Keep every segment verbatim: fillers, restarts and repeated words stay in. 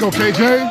go, K J.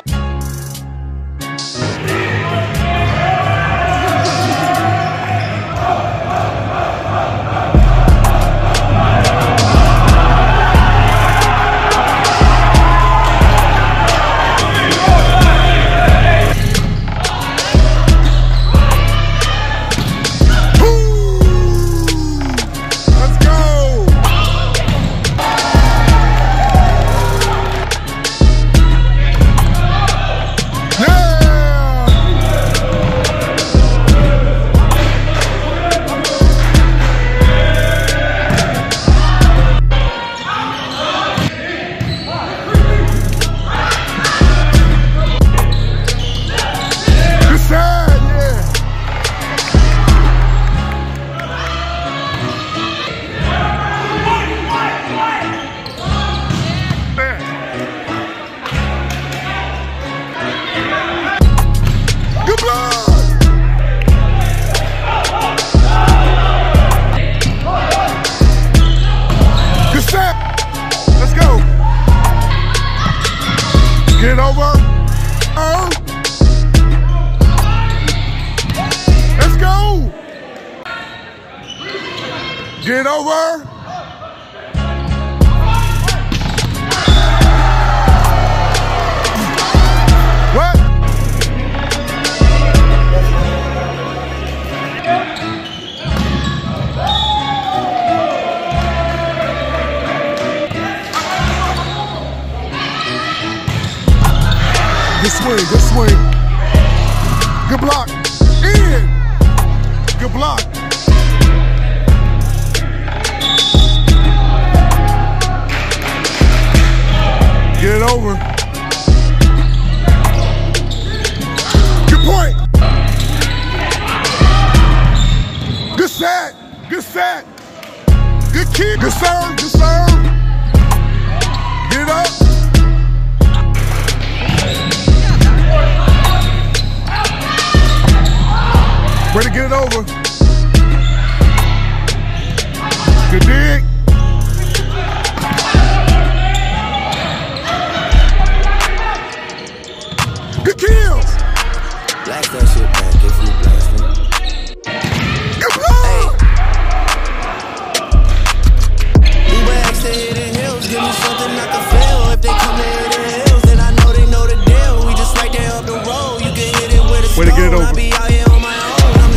Get over. Oh. Let's go. Get over. What? Good swing, good swing. Good block. In. Good block. Get it over. Good point. Good set. Good set. Good kick. Good serve. Good serve. Get it up. Way to get it over. Good dig. Good kills. Blast that shit back if you blast me. Good block. Hey. Uber X to hidden hills. Give me something I can feel. If they come to hidden hills, then I know they know the deal. We just right there up the road. You can hit it with a Way to get it over. I be out here on my own.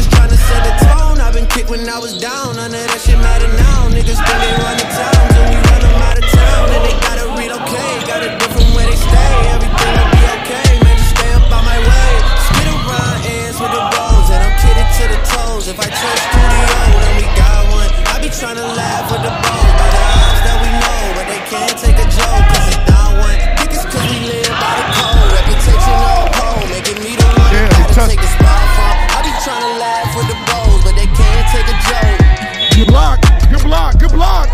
Kick when I was down, none of that shit matter now. Niggas think they run the town, till we run them out of town. And they gotta relocate, got a different way they stay. Everything will be okay, man, just stay up on my way. Skid around ends with the balls, and I'm kidded to the toes. If I touch studio, then we got one. I be tryna laugh with the balls by the odds that we know, but they can't take a joke, cause it's not one. Think it's cause we live by the code. Reputation on hold, making me the one yeah, that gotta take a spot from. I be tryna laugh with the balls, but they can't take a joke. Good block, good block, good block.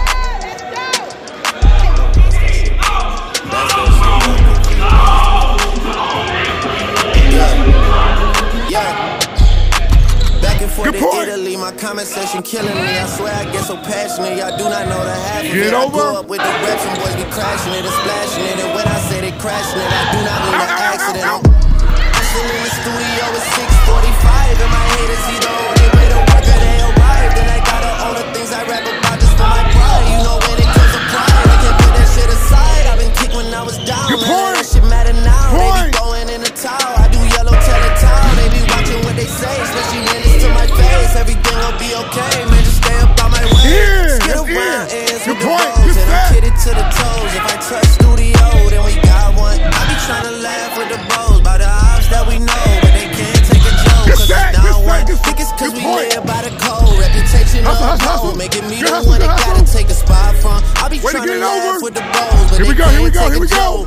Yeah. Yeah. Back and forth Good to point. Italy, my comment section killing me. I swear I get so passionate, y'all do not know the half of Get it. over. I grew up with the reps and boys be crashing it and splashing it. And when I say they crashing it, I do not mean an accident. I'm still in the studio at six forty-five, and my haters either on their way to work or they arrive. Then I gotta own the things I rap about just for my pride. You know when it comes to pride, I can't put that shit aside. I've been kicked when I was down, Good man, point. that shit matter now. Point. They be going in the towel, I do yellow tell-a-towel. They be watching what they say, especially when it's to my face. Everything will be okay, man, just stay up on my way. Yeah, Skid that's around it. ends Good with the point. bones, Good and I'm set. kidded to the toes. If I touch studio, then we got one. I be tryna laugh with the bows by the odds that we know, but they can't take a joke, Good cause set, it's good not set, one. good set. Think it's cause Good we point. live by the code. Reputation Hustle, on hustle, hustle. hold, making me Good the hustle, one good that hustle. gotta take a spot from. I be Way to tryna get it laugh over. with the bows, but Here we they go, here we can't go, take here a we go. joke.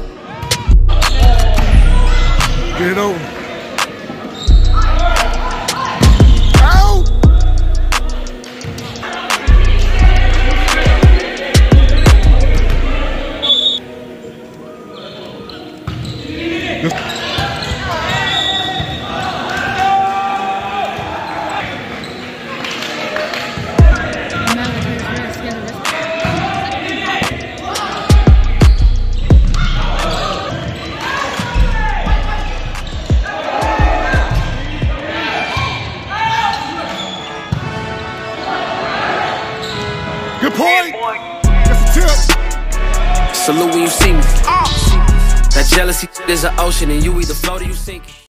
Get it over. Ow! point. That's a tip. Salute when you see me. That jealousy is an ocean and you either float or you sink.